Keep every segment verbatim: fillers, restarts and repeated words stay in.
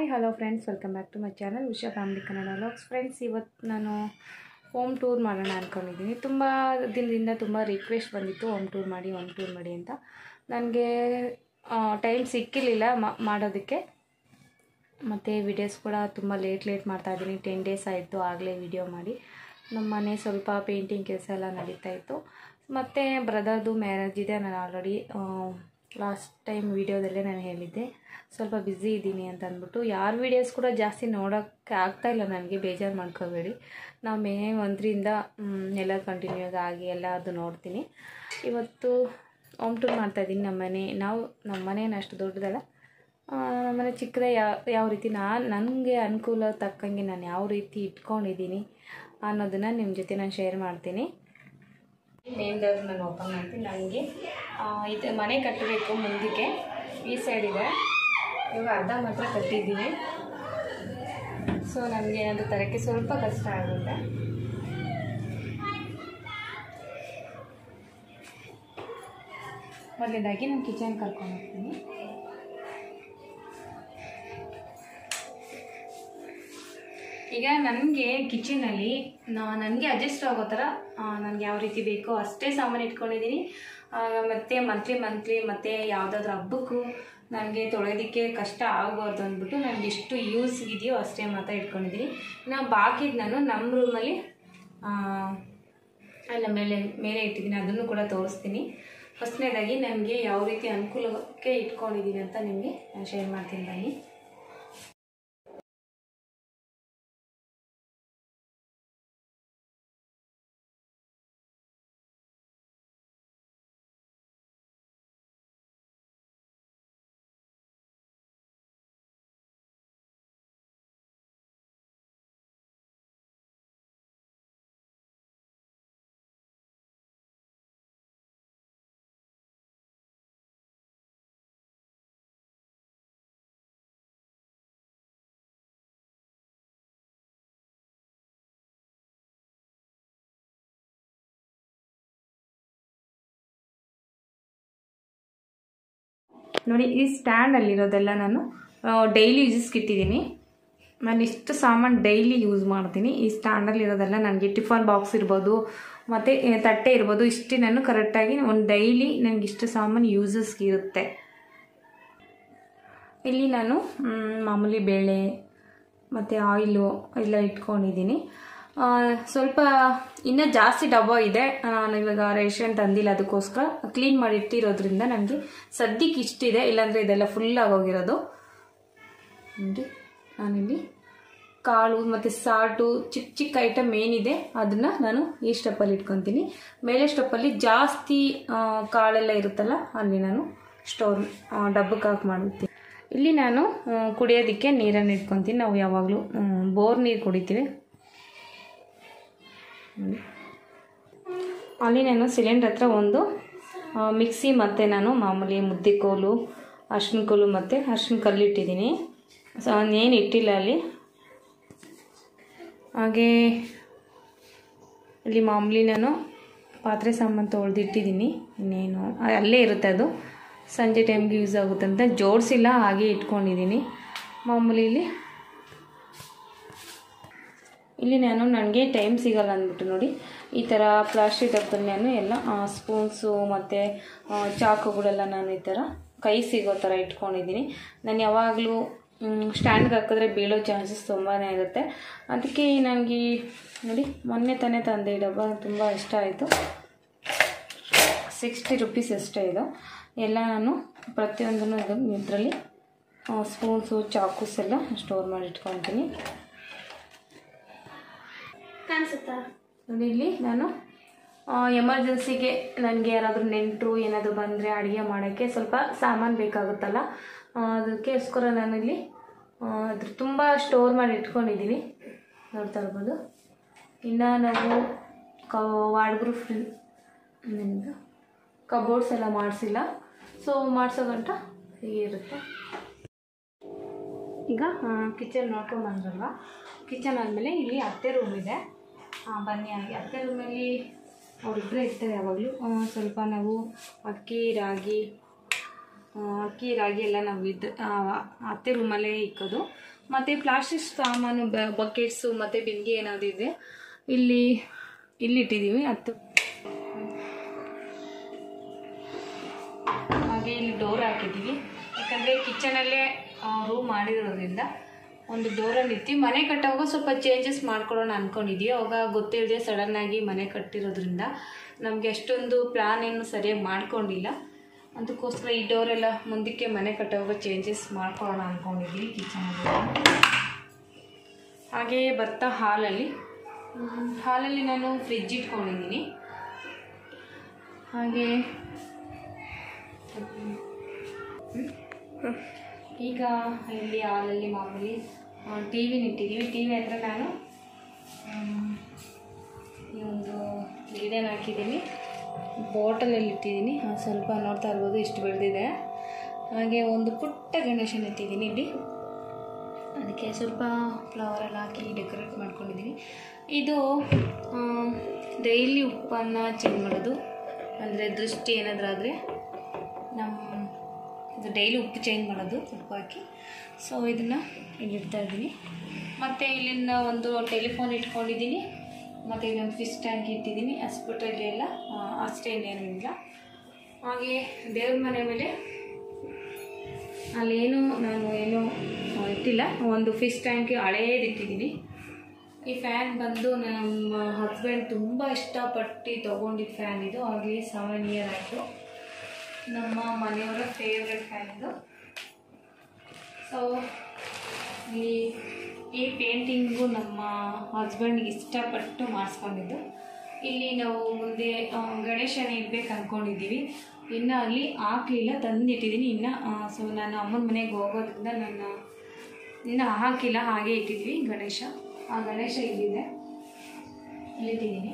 Hi hello friends, welcome back to my channel Usha family Kannada vlogs. Friends, ಇವತ್ತು ನಾನು home tour ಮಾಡೋಣ ಅಂದ್ಕೊಂಡಿದ್ದೀನಿ. ತುಂಬ ದಿನದಿಂದ ತುಂಬ ರಿಕ್ವೆಸ್ಟ್ ಬಂದಿತ್ತು ಹೋಮ್ ಟೂರ್ ಮಾಡಿ ಹೋಮ್ ಟೂರ್ ಮಾಡಿ ಅಂತ. ನನಗೆ ಟೈಮ್ ಸಿಕ್ಕಿರಲಿಲ್ಲ ಮಾಡೋದಕ್ಕೆ. ಮತ್ತು ವಿಡಿಯೋಸ್ ಕೂಡ ತುಂಬ ಲೇಟ್ ಲೇಟ್ ಮಾಡ್ತಾಯಿದ್ದೀನಿ. ಟೆನ್ ಡೇಸ್ ಆಯಿತು ಆಗಲೇ ವಿಡಿಯೋ ಮಾಡಿ. ನಮ್ಮ ಮನೆ ಸ್ವಲ್ಪ ಪೇಂಟಿಂಗ್ ಕೆಲಸ ಎಲ್ಲ ನಡೀತಾಯಿತ್ತು. ಮತ್ತು ಬ್ರದರ್ದು ಮ್ಯಾರೇಜ್ ಇದೆ. ನಾನು ಆಲ್ರೆಡಿ ಲಾಸ್ಟ್ ಟೈಮ್ ವಿಡಿಯೋದಲ್ಲೇ ನಾನು ಹೇಳಿದ್ದೆ ಸ್ವಲ್ಪ ಬ್ಯುಸಿ ಇದ್ದೀನಿ ಅಂತ ಅಂದ್ಬಿಟ್ಟು. ಯಾರ ವೀಡಿಯೋಸ್ ಕೂಡ ಜಾಸ್ತಿ ನೋಡೋಕ್ಕೆ ಆಗ್ತಾಯಿಲ್ಲ ನನಗೆ, ಬೇಜಾರು ಮಾಡ್ಕೋಬೇಡಿ. ನಾವು ಮೇ ಒಂದರಿಂದ ಎಲ್ಲ ಕಂಟಿನ್ಯೂ ಆಗಿ ಎಲ್ಲ ಅದು ನೋಡ್ತೀನಿ. ಇವತ್ತು ಹೋಮ್ ಟೂರ್ ಮಾಡ್ತಾಯಿದ್ದೀನಿ. ನಮ್ಮನೆ ನಾವು ನಮ್ಮ ಮನೇನು ಅಷ್ಟು ದೊಡ್ಡದಲ್ಲ, ನಮ್ಮನೆ ಚಿಕ್ಕದೇ. ಯಾವ ಯಾವ ರೀತಿ ನಾನು ನನಗೆ ಅನುಕೂಲ ತಕ್ಕಂಗೆ ನಾನು ಯಾವ ರೀತಿ ಇಟ್ಕೊಂಡಿದ್ದೀನಿ ಅನ್ನೋದನ್ನು ನಿಮ್ಮ ಜೊತೆ ನಾನು ಶೇರ್ ಮಾಡ್ತೀನಿ. ಮೇನ್ ಡೋರ್ ನಾನು ಓಪನ್ ಮಾಡ್ತೀನಿ. ನನಗೆ ಇದು ಮನೆ ಕಟ್ಟಬೇಕು ಮುಂದಕ್ಕೆ, ಈ ಸೈಡ್ ಇದೆ. ಇವಾಗ ಅರ್ಧ ಮಾತ್ರ ಕಟ್ಟಿದ್ದೀನಿ. ಸೊ ನನಗೆ ಅದು ತರಕ್ಕೆ ಸ್ವಲ್ಪ ಕಷ್ಟ ಆಗುತ್ತೆ. ಮೊದಲನೇದಾಗಿ ನಾನು ಕಿಚನ್ ಕರ್ಕೊಂಡು ಹೋಗ್ತೀನಿ. ಈಗ ನನಗೆ ಕಿಚನಲ್ಲಿ ನನಗೆ ಅಡ್ಜಸ್ಟ್ ಆಗೋ ಥರ ನನಗೆ ಯಾವ ರೀತಿ ಬೇಕೋ ಅಷ್ಟೇ ಸಾಮಾನು ಇಟ್ಕೊಂಡಿದ್ದೀನಿ. ಮತ್ತು ಮಂತ್ಲಿ ಮಂತ್ಲಿ ಮತ್ತು ಯಾವುದಾದ್ರೂ ಹಬ್ಬಕ್ಕೂ ನನಗೆ ತೊಳೆಯೋದಕ್ಕೆ ಕಷ್ಟ ಆಗಬಾರ್ದು ಅಂದ್ಬಿಟ್ಟು ನನಗೆ ಎಷ್ಟು ಯೂಸ್ ಇದೆಯೋ ಅಷ್ಟೇ ಮಾತ್ರ ಇಟ್ಕೊಂಡಿದ್ದೀನಿ. ನಾವು ಬಾಕಿದ್ದು ನಾನು ನಮ್ಮ ರೂಮಲ್ಲಿ ಅಲ್ಲ ಮೇಲೆ ಮೇಲೆ ಇಟ್ಟಿದ್ದೀನಿ, ಅದನ್ನು ಕೂಡ ತೋರಿಸ್ತೀನಿ. ಫಸ್ಟ್ನೇದಾಗಿ ನನಗೆ ಯಾವ ರೀತಿ ಅನುಕೂಲಕ್ಕೆ ಇಟ್ಕೊಂಡಿದ್ದೀನಿ ಅಂತ ನಿಮಗೆ ನಾನು ಶೇರ್ ಮಾಡ್ತೀನಿ ಬನ್ನಿ. ನೋಡಿ, ಈ ಸ್ಟ್ಯಾಂಡಲ್ಲಿರೋದೆಲ್ಲ ನಾನು ಡೈಲಿ ಯೂಸಸ್ಗೆ ಇಟ್ಟಿದ್ದೀನಿ. ನಾನು ಇಷ್ಟು ಸಾಮಾನು ಡೈಲಿ ಯೂಸ್ ಮಾಡ್ತೀನಿ. ಈ ಸ್ಟ್ಯಾಂಡಲ್ಲಿರೋದೆಲ್ಲ ನನಗೆ ಟಿಫನ್ ಬಾಕ್ಸ್ ಇರ್ಬೋದು, ಮತ್ತು ತಟ್ಟೆ ಇರ್ಬೋದು, ಇಷ್ಟು ನಾನು ಕರೆಕ್ಟಾಗಿ ಒಂದು ಡೈಲಿ ನನಗೆ ಇಷ್ಟು ಸಾಮಾನು ಯೂಸಸ್ಗೆ ಇರುತ್ತೆ. ಇಲ್ಲಿ ನಾನು ಮಾಮೂಲಿ ಬೇಳೆ ಮತ್ತು ಆಯಿಲು ಎಲ್ಲ ಇಟ್ಕೊಂಡಿದ್ದೀನಿ. ಸ್ವಲ್ಪ ಇನ್ನೂ ಜಾಸ್ತಿ ಡಬ್ಬ ಇದೆ. ನಾನು ಇವಾಗ ರೇಷನ್ ತಂದಿಲ್ಲ, ಅದಕ್ಕೋಸ್ಕರ ಕ್ಲೀನ್ ಮಾಡಿ ಇಟ್ಟಿರೋದ್ರಿಂದ ನನಗೆ ಸದ್ಯಕ್ಕೆ ಇಷ್ಟಿದೆ. ಇಲ್ಲಾಂದರೆ ಇದೆಲ್ಲ ಫುಲ್ ಆಗೋಗಿರೋದು. ನೋಡಿ, ನಾನಿಲ್ಲಿ ಕಾಳು ಮತ್ತು ಸಾಟು ಚಿಕ್ಕ ಚಿಕ್ಕ ಐಟಮ್ ಏನಿದೆ ಅದನ್ನು ನಾನು ಈ ಸ್ಟೆಪ್ಪಲ್ಲಿ ಇಟ್ಕೊತೀನಿ. ಮೇಲೆ ಸ್ಟೆಪ್ಪಲ್ಲಿ ಜಾಸ್ತಿ ಕಾಳೆಲ್ಲ ಇರುತ್ತಲ್ಲ, ಅಲ್ಲಿ ನಾನು ಸ್ಟೋರ್ ಡಬ್ಬಕ್ಕೆ ಹಾಕಿ ಮಾಡುತ್ತೀನಿ. ಇಲ್ಲಿ ನಾನು ಕುಡಿಯೋದಕ್ಕೆ ನೀರನ್ನು ಇಟ್ಕೊತೀನಿ. ನಾವು ಯಾವಾಗಲೂ ಬೋರ್ ನೀರು ಕುಡಿತೀವಿ. ಅಲ್ಲಿ ನಾನು ಸಿಲಿಂಡರ್ ಹತ್ರ ಒಂದು ಮಿಕ್ಸಿ ಮತ್ತು ನಾನು ಮಾಮೂಲಿ ಮುದ್ದೆ ಕೋಲು, ಅರ್ಶಿನ ಕೋಲು ಮತ್ತು ಅರ್ಶಿನ ಕಲ್ಲು ಇಟ್ಟಿದ್ದೀನಿ. ಸೊ ಏನು ಇಟ್ಟಿಲ್ಲ ಅಲ್ಲಿ. ಹಾಗೇ ಇಲ್ಲಿ ಮಾಮೂಲಿ ನಾನು ಪಾತ್ರೆ ಸಾಮಾನು ತೊಳೆದಿಟ್ಟಿದ್ದೀನಿ. ಇನ್ನೇನು ಅಲ್ಲೇ ಇರುತ್ತೆ, ಅದು ಸಂಜೆ ಟೈಮ್ಗೆ ಯೂಸ್ ಆಗುತ್ತೆ ಅಂತ ಜೋಡಿಸಿಲ್ಲ, ಹಾಗೆ ಇಟ್ಕೊಂಡಿದ್ದೀನಿ. ಮಾಮೂಲಿ ಇಲ್ಲಿ ಇಲ್ಲಿ ನಾನು ನನಗೆ ಟೈಮ್ ಸಿಗಲ್ಲ ಅಂದ್ಬಿಟ್ಟು ನೋಡಿ ಈ ಥರ ಪ್ಲಾಸ್ಟಿಕ್ ಡಬ್ಬಲ್ಲಿ ನಾನು ಎಲ್ಲ ಸ್ಪೂನ್ಸು ಮತ್ತು ಚಾಕುಗಳೆಲ್ಲ ನಾನು ಈ ಥರ ಕೈ ಸಿಗೋ ಥರ ಇಟ್ಕೊಂಡಿದ್ದೀನಿ. ನಾನು ಯಾವಾಗಲೂ ಸ್ಟ್ಯಾಂಡ್ಗೆ ಹಾಕಿದ್ರೆ ಬೀಳೋ ಚಾನ್ಸಸ್ ತುಂಬಾ ಇರುತ್ತೆ. ಅದಕ್ಕೆ ನನಗೆ ನೋಡಿ ಮೊನ್ನೆ ತಾನೇ ತಂದೆ ಈ ಡಬ್ಬ ತುಂಬ ಇಷ್ಟ ಆಯಿತು. ಸಿಕ್ಸ್ಟಿ ರುಪೀಸ್ ಅಷ್ಟೇ ಇದು. ಎಲ್ಲ ನಾನು ಪ್ರತಿಯೊಂದನ್ನು ಇದರಲ್ಲಿ ಸ್ಪೂನ್ಸು ಚಾಕೂಸ್ ಎಲ್ಲ ಸ್ಟೋರ್ ಮಾಡಿ ಇಟ್ಕೊತೀನಿ. ಕಾಣಿಸುತ್ತಾ ನೋಡಿ, ಇಲ್ಲಿ ನಾನು ಎಮರ್ಜೆನ್ಸಿಗೆ ನನಗೆ ಯಾರಾದರೂ ನೆಂಟರು ಏನಾದರೂ ಬಂದರೆ ಅಡುಗೆ ಮಾಡೋಕ್ಕೆ ಸ್ವಲ್ಪ ಸಾಮಾನು ಬೇಕಾಗುತ್ತಲ್ಲ, ಅದಕ್ಕೋಸ್ಕರ ನಾನಿಲ್ಲಿ ಅದ್ರ ತುಂಬ ಸ್ಟೋರ್ ಮಾಡಿ ಇಟ್ಕೊಂಡಿದ್ದೀನಿ. ನೋಡ್ತಾ ಇರ್ಬೋದು. ಇನ್ನು ನಾವು ಕ ವಾರ್ಡ್ರೂಫ್ ಕಬೋರ್ಡ್ಸ್ ಎಲ್ಲ ಮಾಡಿಸಿಲ್ಲ. ಸೊ ಮಾಡಿಸೋ ಗಂಟ ಹೀಗೆ ಇರುತ್ತೆ. ಈಗ ಕಿಚನ್ ನೋಡ್ಕೊಂಬಂದ್ರಲ್ವ, ಕಿಚನ್ ಆದಮೇಲೆ ಇಲ್ಲಿ ಅತ್ತೆ ರೂಮ್ ಇದೆ. ಬನ್ನಿ, ಹಾಗೆ ಅತ್ತೆ ರೂಮಲ್ಲಿ ಅವರಿಬ್ಬರೇ ಇರ್ತಾರೆ ಯಾವಾಗಲೂ. ಸ್ವಲ್ಪ ನಾವು ಅಕ್ಕಿ ರಾಗಿ ಅಕ್ಕಿ ರಾಗಿ ಎಲ್ಲ ನಾವು ಇದು ಅತ್ತೆ ರೂಮಲ್ಲೇ ಇಕ್ಕೋದು. ಮತ್ತು ಪ್ಲಾಸ್ಟಿಕ್ ಸಾಮಾನು ಬಕೆಟ್ಸು ಮತ್ತು ಬಿಂದಿಗೆ ಏನಾದರೂ ಇದೆ ಇಲ್ಲಿ ಇಲ್ಲಿ ಇಟ್ಟಿದ್ದೀವಿ. ಹತ್ತು ಹಾಗೆ ಇಲ್ಲಿ ಡೋರ್ ಹಾಕಿದ್ದೀವಿ, ಯಾಕಂದರೆ ಕಿಚನಲ್ಲೇ ರೂಮ್ ಮಾಡಿರೋದ್ರಿಂದ ಒಂದು ಡೋರಲ್ಲಿ ಇರ್ತೀವಿ. ಮನೆ ಕಟ್ಟೋವಾಗ ಸ್ವಲ್ಪ ಚೇಂಜಸ್ ಮಾಡ್ಕೊಳ್ಳೋಣ ಅಂದ್ಕೊಂಡಿದ್ದೀವಿ. ಅವಾಗ ಗೊತ್ತಿಲ್ಲದೆ ಸಡನ್ನಾಗಿ ಮನೆ ಕಟ್ಟಿರೋದ್ರಿಂದ ನಮಗೆ ಅಷ್ಟೊಂದು ಪ್ಲ್ಯಾನ್ ಏನು ಸರಿಯಾಗಿ ಮಾಡ್ಕೊಂಡಿಲ್ಲ. ಅದಕ್ಕೋಸ್ಕರ ಈ ಡೋರೆಲ್ಲ ಮುಂದಕ್ಕೆ ಮನೆ ಕಟ್ಟೋವಾಗ ಚೇಂಜಸ್ ಮಾಡ್ಕೊಳ್ಳೋಣ ಅಂದ್ಕೊಂಡಿದ್ದೀವಿ ಕಿಚನಲ್ಲಿ. ಹಾಗೆಯೇ ಬರ್ತಾ ಹಾಲಲ್ಲಿ ಹಾಲಲ್ಲಿ ನಾನು ಫ್ರಿಜ್ ಇಟ್ಕೊಂಡಿದ್ದೀನಿ. ಹಾಗೆ ಈಗ ಇಲ್ಲಿ ಹಾಲಲ್ಲಿ ಮಾಮೂಲಿ ಟಿ ವಿನ ಇಟ್ಟಿದ್ದೀವಿ. ಟಿ ವಿ ಅಂದರೆ ನಾನು ಈ ಒಂದು ಗಿಡನ ಹಾಕಿದ್ದೀನಿ, ಬಾಟಲಲ್ಲಿ ಇಟ್ಟಿದ್ದೀನಿ. ಸ್ವಲ್ಪ ನೋಡ್ತಾ ಇರ್ಬೋದು ಇಷ್ಟು ಬೆಳೆದಿದೆ. ಹಾಗೆ ಒಂದು ಪುಟ್ಟ ಗಣೇಶನ ಇಟ್ಟಿದ್ದೀನಿ ಇಲ್ಲಿ, ಅದಕ್ಕೆ ಸ್ವಲ್ಪ ಫ್ಲವರೆಲ್ಲ ಹಾಕಿ ಡೆಕೋರೇಟ್ ಮಾಡ್ಕೊಂಡಿದ್ದೀನಿ. ಇದು ಡೈಲಿ ಉಪ್ಪನ್ನು ಚೇಂಜ್ ಮಾಡೋದು, ಅಂದರೆ ದೃಷ್ಟಿ ಏನಾದರೂ ಆದರೆ ನಮ್ಮ ಇದು ಡೈಲಿ ಉಪ್ಪು ಚೇಂಜ್ ಮಾಡೋದು ಉಪ್ಪು ಹಾಕಿ. ಸೊ ಇದನ್ನು ಇಲ್ಲಿ ಇಡ್ತಾ ಇದ್ದೀನಿ. ಮತ್ತು ಇಲ್ಲಿಂದ ಒಂದು ಟೆಲಿಫೋನ್ ಇಟ್ಕೊಂಡಿದ್ದೀನಿ, ಮತ್ತು ಇಲ್ಲೊಂದು ಫಿಶ್ ಟ್ಯಾಂಕ್ ಇಟ್ಟಿದ್ದೀನಿ. ಹಾಸ್ಪಿಟಲ್ಗೆ ಎಲ್ಲ ಅಷ್ಟೇ, ಇನ್ನೇನು ಇಲ್ಲ. ಹಾಗೆ ದೇವ್ರ ಮನೆ ಮೇಲೆ ಅಲ್ಲೇನು ನಾನು ಏನು ಇಟ್ಟಿಲ್ಲ, ಒಂದು ಫಿಶ್ ಟ್ಯಾಂಕ್ ಹಳೇದು ಇಟ್ಟಿದ್ದೀನಿ. ಈ ಫ್ಯಾನ್ ಬಂದು ನಮ್ಮ ಹಸ್ಬೆಂಡ್ ತುಂಬ ಇಷ್ಟಪಟ್ಟು ತೊಗೊಂಡಿದ್ದ ಫ್ಯಾನ್ ಇದು. ಹಾಗೆ ಸೆವೆನ್ ಇಯರ್ ಆಯಿತು. ನಮ್ಮ ಮನೆಯವರ ಫೇವ್ರೆಟ್ ಫ್ಯಾನ್ ಇದು. ಸೊ ಈ ಈ ಪೇಂಟಿಂಗು ನಮ್ಮ ಹಸ್ಬೆಂಡ್ಗೆ ಇಷ್ಟಪಟ್ಟು ಮಾಡಿಸ್ಕೊಂಡಿದ್ದು. ಇಲ್ಲಿ ನಾವು ಮುಂದೆ ಗಣೇಶನ ಇಡ್ಬೇಕು ಅಂದ್ಕೊಂಡಿದ್ದೀವಿ. ಇನ್ನು ಅಲ್ಲಿ ಹಾಕಲಿಲ್ಲ, ತಂದಿಟ್ಟಿದ್ದೀನಿ ಇನ್ನು. ಸೊ ನಾನು ಅಮ್ಮನ ಮನೆಗೆ ಹೋಗೋದ್ರಿಂದ ನಾನು ಇನ್ನೂ ಹಾಕಿಲ್ಲ, ಹಾಗೆ ಇಟ್ಟಿದ್ವಿ ಗಣೇಶ. ಆ ಗಣೇಶ ಇಲ್ಲಿದೆ, ಇಲ್ಲಿಟ್ಟಿದ್ದೀನಿ.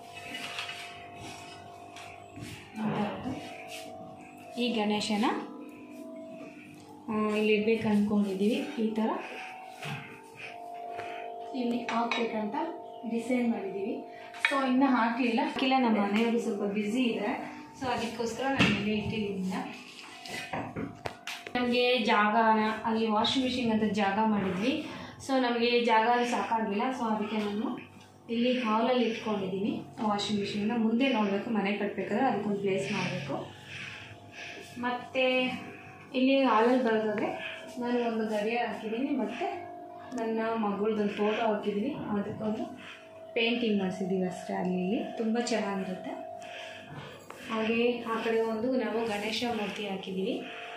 ಈ ಗಣೇಶನ ಇಲ್ಲಿ ಇಡ್ಬೇಕು ಅಂದ್ಕೊಂಡಿದ್ದೀವಿ. ಈ ಥರ ಇಲ್ಲಿ ಹಾಕ್ಬೇಕಂತ ಡಿಸೈನ್ ಮಾಡಿದ್ದೀವಿ. ಸೊ ಇನ್ನೂ ಹಾಕಲಿಲ್ಲ ಹಾಕಿಲ್ಲ ನಮ್ಮ ಮನೆಯವರು ಸ್ವಲ್ಪ ಬ್ಯುಸಿ ಇದೆ. ಸೊ ಅದಕ್ಕೋಸ್ಕರ ನಾನು ಇಲ್ಲಿ ಇಟ್ಟಿದ್ದೀನಿ. ನಮಗೆ ಜಾಗನ ಅಲ್ಲಿ ವಾಷಿಂಗ್ ಮಿಷಿನ್ ಅಂತ ಜಾಗ ಮಾಡಿದ್ವಿ. ಸೊ ನಮಗೆ ಜಾಗ ಸಾಕಾಗಿಲ್ಲ. ಸೊ ಅದಕ್ಕೆ ನಾನು ಇಲ್ಲಿ ಹಾಲಲ್ಲಿ ಇಟ್ಕೊಂಡಿದ್ದೀನಿ ವಾಷಿಂಗ್ ಮಿಷಿನ್ನ. ಮುಂದೆ ನೋಡಬೇಕು, ಮನೆ ಕಟ್ಟಬೇಕಾದ್ರೆ ಅದಕ್ಕೊಂದು ಪ್ಲೇಸ್ ಮಾಡಬೇಕು. ಮತ್ತು ಇಲ್ಲಿ ಹಾಲಲ್ಲಿ ಬರೋದಾದರೆ ನಾನು ಒಂದು ಗಡಿಯಾರ ಹಾಕಿದ್ದೀನಿ, ಮತ್ತು ನನ್ನ ಮಗಳದೊಂದು ಫೋಟೋ ಹಾಕಿದ್ದೀನಿ. ಅದಕ್ಕೊಂದು ಪೇಂಟಿಂಗ್ ಮಾಡಿಸಿದ್ದೀವಿ ಅಷ್ಟೇ. ಅಲ್ಲಿ ಇಲ್ಲಿ ತುಂಬ ಚೆನ್ನಾಗಿರುತ್ತೆ. ಹಾಗೆ ಆ ಕಡೆ ಒಂದು ನಾವು ಗಣೇಶ ಮೂರ್ತಿ ಹಾಕಿದ್ದೀವಿ.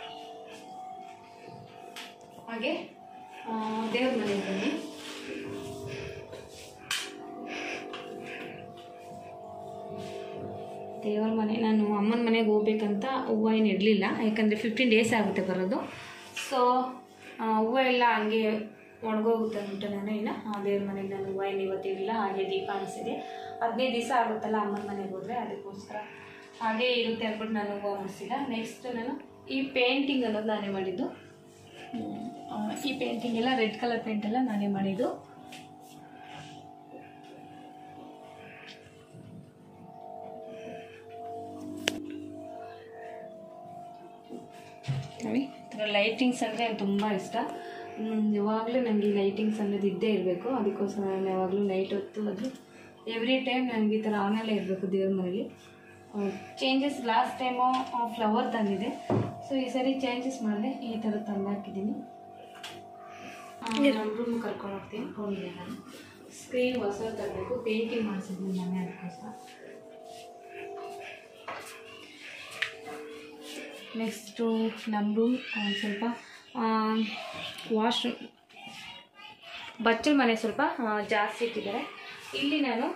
ಹಾಗೆ ದೇವ್ರ ಮನೆಗೆ ಬನ್ನಿ. ದೇವ್ರ ಮನೆ ನಾನು ಅಮ್ಮನ ಮನೆಗೆ ಹೋಗ್ಬೇಕಂತ ಹೂವು ಏನು ಇಡಲಿಲ್ಲ, ಯಾಕಂದರೆ ಫಿಫ್ಟೀನ್ ಡೇಸ್ ಆಗುತ್ತೆ ಬರೋದು. ಸೊ ಹೂವು ಎಲ್ಲ ಹಂಗೆ ಒಣಗೋಗುತ್ತೆ ಅಂದ್ಬಿಟ್ಟು ನಾನು ಇನ್ನು ದೇವ್ರ ಮನೆಗೆ ನಾನು ಹೂವು ಏನು ಇವತ್ತು ಇರಲಿಲ್ಲ. ಹಾಗೆ ದೀಪ ಅನಿಸಿದೆ, ಹದಿನೈದು ದಿವಸ ಆಗುತ್ತಲ್ಲ ಅಮ್ಮನ ಮನೆಗೆ ಹೋದರೆ, ಅದಕ್ಕೋಸ್ಕರ ಹಾಗೆ ಇರುತ್ತೆ ಅಂದ್ಬಿಟ್ಟು ನಾನು ಹೂವು ಮುಡಿಸಿಲ್ಲ. ನೆಕ್ಸ್ಟ್ ನಾನು ಈ ಪೇಂಟಿಂಗ್ ಅನ್ನೋದು ನಾನೇ ಮಾಡಿದ್ದು. ಈ ಪೇಂಟಿಂಗ್ ಎಲ್ಲ ರೆಡ್ ಕಲರ್ ಪೇಂಟ್ ಎಲ್ಲ ನಾನೇ ಮಾಡಿದ್ದು. ನೋಡಿ, ಲೈಟಿಂಗ್ಸ್ ಅಂದರೆ ನನಗೆ ತುಂಬ ಇಷ್ಟ. ಯಾವಾಗಲೂ ನನಗೆ ಲೈಟಿಂಗ್ಸ್ ಅನ್ನೋದು ಇದ್ದೇ ಇರಬೇಕು. ಅದಕ್ಕೋಸ್ಕರ ನಾನು ಯಾವಾಗಲೂ ಲೈಟ್ ಹೊತ್ತು ಅದು ಎವ್ರಿ ಟೈಮ್ ನನಗೆ ಈ ಥರ ಆನಲ್ಲೇ ಇರಬೇಕು ದೇವ್ರ ಮನೇಲಿ. ಚೇಂಜಸ್ ಲಾಸ್ಟ್ ಟೈಮು ಫ್ಲವರ್ ತಂದಿದೆ. ಸೊ ಈ ಸರಿ ಚೇಂಜಸ್ ಮಾಡಿದೆ, ಈ ಥರ ತಂದು ಹಾಕಿದ್ದೀನಿ. ನಮ್ಮ ರೂಮ್ ಕರ್ಕೊಂಡು ಹೋಗ್ತೀನಿ. ಹೋಗಿದೆ ನಾನು ಸ್ಕ್ರೀನ್ ಹೊಸ ತರಬೇಕು, ಪೇಂಟಿಂಗ್ ಮಾಡಿಸಿದ್ದೀನಿ ನಾನೇ ಅದಕ್ಕೋಸ್ಕರ. ನೆಕ್ಸ್ಟು ನಮ್ಮ ರೂಮ್ ಸ್ವಲ್ಪ ವಾಶ್ರೂಮ್ ಬಚ್ಚಲ ಮನೆ ಸ್ವಲ್ಪ ಜಾಸ್ತಿ ಇಟ್ಟಿದ್ದಾರೆ. ಇಲ್ಲಿ ನಾನು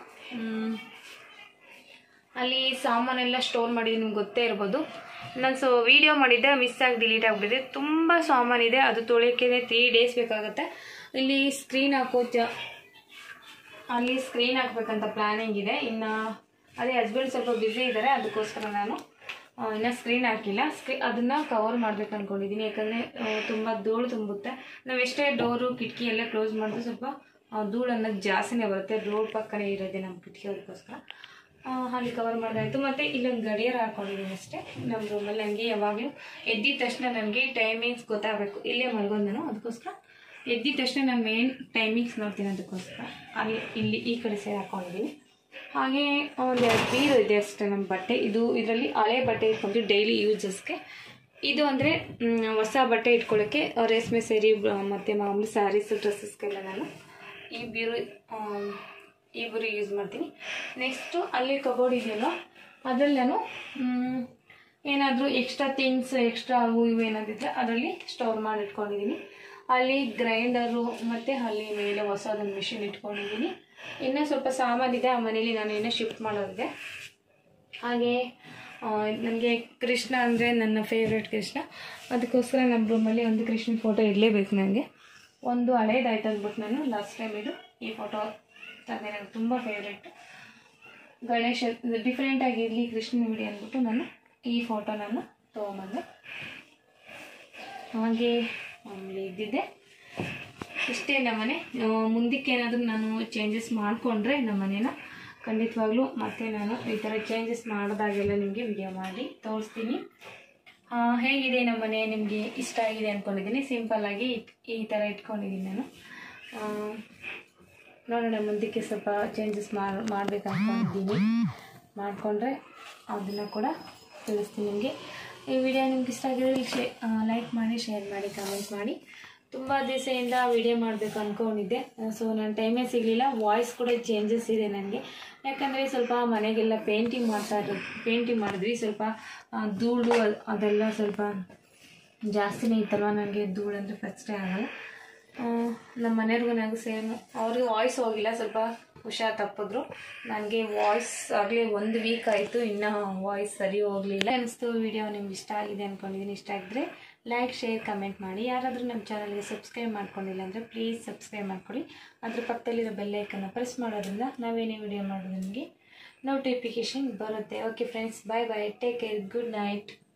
ಅಲ್ಲಿ ಸಾಮಾನೆಲ್ಲ ಸ್ಟೋರ್ ಮಾಡಿದ್ದೀನಿ, ನಿಮ್ಗೆ ಗೊತ್ತೇ ಇರ್ಬೋದು. ನಾನು ಸೊ ವೀಡಿಯೋ ಮಾಡಿದ್ದೆ, ಮಿಸ್ ಆಗಿ ಡಿಲೀಟ್ ಆಗಿಬಿಟ್ಟಿದೆ. ತುಂಬ ಸಾಮಾನಿದೆ, ಅದು ತೊಳೆಯೋಕ್ಕೆ ತ್ರೀ ಡೇಸ್ ಬೇಕಾಗುತ್ತೆ. ಇಲ್ಲಿ ಸ್ಕ್ರೀನ್ ಹಾಕೋ ಜ ಅಲ್ಲಿ ಸ್ಕ್ರೀನ್ ಹಾಕ್ಬೇಕಂತ ಪ್ಲ್ಯಾನಿಂಗ್ ಇದೆ. ಇನ್ನು ಅದೇ ಹಸ್ಬೆಂಡ್ ಸ್ವಲ್ಪ ಬ್ಯುಸಿ ಇದ್ದಾರೆ, ಅದಕ್ಕೋಸ್ಕರ ನಾನು ಇನ್ನು ಸ್ಕ್ರೀನ್ ಹಾಕಿಲ್ಲ. ಸ್ಕ್ರೀ ಅದನ್ನು ಕವರ್ ಮಾಡಬೇಕು ಅಂದ್ಕೊಂಡಿದ್ದೀನಿ, ಯಾಕಂದರೆ ತುಂಬ ಧೂಳು ತುಂಬುತ್ತೆ. ನಾವು ಎಷ್ಟೇ ಡೋರು ಕಿಟಕಿ ಎಲ್ಲ ಕ್ಲೋಸ್ ಮಾಡಿದ್ರೆ ಸ್ವಲ್ಪ ಧೂಳು ಅನ್ನೋದು ಜಾಸ್ತಿನೇ ಬರುತ್ತೆ. ರೋಡ್ ಪಕ್ಕನೇ ಇರೋದೆ ನಮ್ಮ ಕಿಟಕಿ, ಅದಕ್ಕೋಸ್ಕರ ಅಲ್ಲಿ ಕವರ್ ಮಾಡೋದಾಯಿತು. ಮತ್ತು ಇಲ್ಲೊಂದು ಗಡಿಯಾರ ಹಾಕ್ಕೊಂಡಿದ್ದೀನಿ ಅಷ್ಟೇ ನಮ್ಮ ರೂಮಲ್ಲಿ. ನನಗೆ ಯಾವಾಗಲೂ ಎದ್ದಿದ ತಕ್ಷಣ ನನಗೆ ಟೈಮಿಂಗ್ಸ್ ಗೊತ್ತಾಗಬೇಕು, ಇಲ್ಲೇ ಮಲ್ಗೋದು ನಾನು. ಅದಕ್ಕೋಸ್ಕರ ಎದ್ದಿದ ತಕ್ಷಣ ನಾನು ಮೇನ್ ಟೈಮಿಂಗ್ಸ್ ನೋಡ್ತೀನಿ, ಅದಕ್ಕೋಸ್ಕರ ಅಲ್ಲಿ ಇಲ್ಲಿ ಈ ಕಡೆ ಸೈಡ್ ಹಾಕ್ಕೊಂಡಿದ್ದೀನಿ. ಹಾಗೆ ಒಂದು ಎರಡು ಬೀರು ಇದೆ ಅಷ್ಟೇ ನಮ್ಮ ಬಟ್ಟೆ. ಇದು ಇದರಲ್ಲಿ ಹಳೆ ಬಟ್ಟೆ ಇಟ್ಕೊಂಡು ಡೈಲಿ ಯೂಸಸ್ಗೆ, ಇದು ಅಂದರೆ ಹೊಸ ಬಟ್ಟೆ ಇಟ್ಕೊಳ್ಳೋಕ್ಕೆ ರೇಷ್ಮೆ ಸೀರೆ ಮತ್ತು ಮಾಮೂಲಿ ಸ್ಯಾರೀಸ್ ಡ್ರೆಸ್ಸಸ್ಗೆಲ್ಲ ನಾನು ಈ ಬೀರು ಈ ಬೀರು ಯೂಸ್ ಮಾಡ್ತೀನಿ. ನೆಕ್ಸ್ಟು ಅಲ್ಲಿ ಕಬೋರ್ಡ್ ಇದೆಯಲ್ಲ, ಅದರಲ್ಲಿ ನಾನು ಏನಾದರೂ ಎಕ್ಸ್ಟ್ರಾ ಥಿಂಗ್ಸ್ ಎಕ್ಸ್ಟ್ರಾ ಅವು ಇವು ಏನಾದಿದ್ರೆ ಅದರಲ್ಲಿ ಸ್ಟೋರ್ ಮಾಡಿ ಇಟ್ಕೊಂಡಿದ್ದೀನಿ. ಅಲ್ಲಿ ಗ್ರೈಂಡರು ಮತ್ತು ಅಲ್ಲಿ ಮೇಲೆ ಹೊಸದೊಂದು ಮಿಷಿನ್ ಇಟ್ಕೊಂಡಿದ್ದೀನಿ. ಇನ್ನೂ ಸ್ವಲ್ಪ ಸಾಮಾನಿದೆ ಆ ಮನೇಲಿ, ನಾನು ಇನ್ನೂ ಶಿಫ್ಟ್ ಮಾಡೋದಿದೆ. ಹಾಗೆ ನನಗೆ ಕೃಷ್ಣ ಅಂದರೆ ನನ್ನ ಫೇವ್ರೆಟ್ ಕೃಷ್ಣ, ಅದಕ್ಕೋಸ್ಕರ ನಮ್ಮ ರೂಮಲ್ಲಿ ಒಂದು ಕೃಷ್ಣನ ಫೋಟೋ ಇರಲೇಬೇಕು ನನಗೆ. ಒಂದು ಹಳೇದಾಯ್ತು ಅಂದ್ಬಿಟ್ಟು ನಾನು ಲಾಸ್ಟ್ ಟೈಮ್ ಇದು ಈ ಫೋಟೋ ತಂದೆ, ನನಗೆ ತುಂಬ ಫೇವ್ರೆಟ್. ಗಣೇಶ ಡಿಫ್ರೆಂಟಾಗಿರಲಿ ಕೃಷ್ಣನ ವಿಡಿಯೋ ಅಂದ್ಬಿಟ್ಟು ನಾನು ಈ ಫೋಟೋ ನಾನು ತೊಗೊಂಬಂದೆ. ಹಾಗೆ ಆಮೇಲೆ ಇದ್ದಿದ್ದೆ ಇಷ್ಟೇ ನಮ್ಮನೆ. ಮುಂದಕ್ಕೆ ಏನಾದರೂ ನಾನು ಚೇಂಜಸ್ ಮಾಡಿಕೊಂಡ್ರೆ ನಮ್ಮನೇನ ಖಂಡಿತವಾಗ್ಲೂ ಮತ್ತೆ ನಾನು ಈ ಥರ ಚೇಂಜಸ್ ಮಾಡಿದಾಗೆಲ್ಲ ನಿಮಗೆ ವಿಡಿಯೋ ಮಾಡಿ ತೋರಿಸ್ತೀನಿ. ಹೇಗಿದೆ ನಮ್ಮನೆ, ನಿಮಗೆ ಇಷ್ಟ ಆಗಿದೆ ಅಂದ್ಕೊಂಡಿದ್ದೀನಿ. ಸಿಂಪಲ್ಲಾಗಿ ಈ ಥರ ಇಟ್ಕೊಂಡಿದ್ದೀನಿ ನಾನು. ನೋಡೋಣ ಮುಂದಕ್ಕೆ ಸ್ವಲ್ಪ ಚೇಂಜಸ್ ಮಾಡಿ ಮಾಡಬೇಕು ಅಂದ್ಕೊಂಡಿದ್ದೀನಿ. ಮಾಡಿಕೊಂಡ್ರೆ ಅದನ್ನು ಕೂಡ ತಿಳಿಸ್ತೀನಿ ನಿಮಗೆ. ಈ ವಿಡಿಯೋ ನಿಮ್ಗೆ ಇಷ್ಟ ಆಗಿದ್ರೆ ಶೇ ಲೈಕ್ ಮಾಡಿ, ಶೇರ್ ಮಾಡಿ, ಕಮೆಂಟ್ ಮಾಡಿ. ತುಂಬ ದಿವಸದಿಂದ ವಿಡಿಯೋ ಮಾಡಬೇಕು ಅಂದ್ಕೊಂಡಿದ್ದೆ, ಸೊ ನನ್ನ ಟೈಮೇ ಸಿಗಲಿಲ್ಲ. ವಾಯ್ಸ್ ಕೂಡ ಚೇಂಜಸ್ ಇದೆ ನನಗೆ, ಯಾಕಂದರೆ ಸ್ವಲ್ಪ ಮನೆಗೆಲ್ಲ ಪೇಂಟಿಂಗ್ ಮಾಡ್ತಾ ಇರೋದು ಪೇಂಟಿಂಗ್ ಮಾಡಿದ್ವಿ. ಸ್ವಲ್ಪ ಧೂಳು ಅದೆಲ್ಲ ಸ್ವಲ್ಪ ಜಾಸ್ತಿನೇ ಇತ್ತಲ್ವ, ನನಗೆ ಧೂಳು ಅಂದರೆ ಫಸ್ಟೇ ಆಗಲ್ಲ. ನಮ್ಮ ಮನೆಯವ್ರಿಗೂ ನನಗೂ ಸೇಮ್, ಅವ್ರಿಗೆ ವಾಯ್ಸ್ ಹೋಗಿಲ್ಲ, ಸ್ವಲ್ಪ ಹುಷಾರು ತಪ್ಪಿದ್ರು. ನನಗೆ ವಾಯ್ಸ್ ಆಗಲೇ ಒಂದು ವೀಕ್ ಆಯಿತು, ಇನ್ನೂ ವಾಯ್ಸ್ ಸರಿ ಹೋಗಲಿಲ್ಲ. ಅನಿಸ್ತು ವಿಡಿಯೋ ನಿಮ್ಗೆ ಇಷ್ಟ ಆಗಿದೆ ಅಂದ್ಕೊಂಡಿದ್ದೀನಿ. ಇಷ್ಟ ಆಗಿದ್ರೆ ಲೈಕ್, ಶೇರ್, ಕಮೆಂಟ್ ಮಾಡಿ. ಯಾರಾದರೂ ನಮ್ಮ ಚಾನಲ್ಗೆ ಸಬ್ಸ್ಕ್ರೈಬ್ ಮಾಡ್ಕೊಂಡಿಲ್ಲ ಅಂದರೆ ಪ್ಲೀಸ್ ಸಬ್ಸ್ಕ್ರೈಬ್ ಮಾಡ್ಕೊಳ್ಳಿ. ಅದ್ರ ಪಕ್ಕದಲ್ಲಿರೋ ಬೆಲ್ಲೈಕನ್ನು ಪ್ರೆಸ್ ಮಾಡೋದ್ರಿಂದ ನಾವೇನೇ ವಿಡಿಯೋ ಮಾಡೋದು ನಿಮಗೆ ನೋಟಿಫಿಕೇಷನ್ ಬರುತ್ತೆ. Okay friends, bye bye, take care, good night.